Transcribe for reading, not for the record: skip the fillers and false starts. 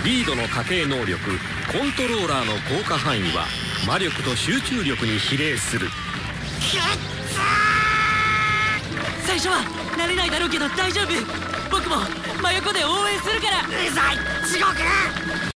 リードの家系能力コントローラーの効果範囲は魔力と集中力に比例する。 最初は慣れないだろうけど大丈夫。僕も真横で応援するから。 うざい地獄。